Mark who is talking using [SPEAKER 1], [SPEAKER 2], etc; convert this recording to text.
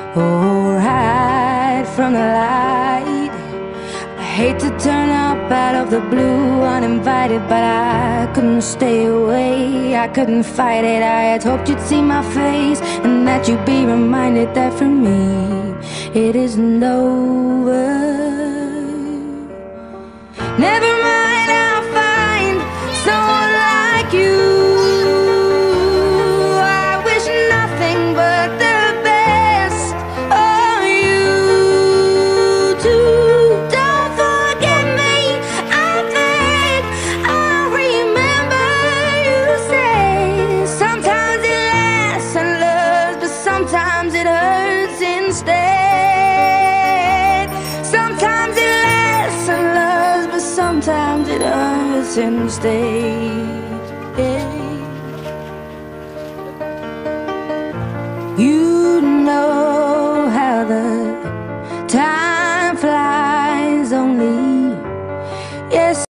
[SPEAKER 1] or hide from the light. I hate to turn up out of the blue uninvited, but I couldn't stay away, I couldn't fight it. I had hoped you'd see my face and that you'd be reminded that for me it isn't over. Never mind, I'll find someone like you. I wish nothing but the best of you too. Don't forget me, I think I'll remember you say sometimes it lasts and loves, but sometimes it hurts instead. Sometimes it lasts and loves, but sometimes it hurts instead. Yeah.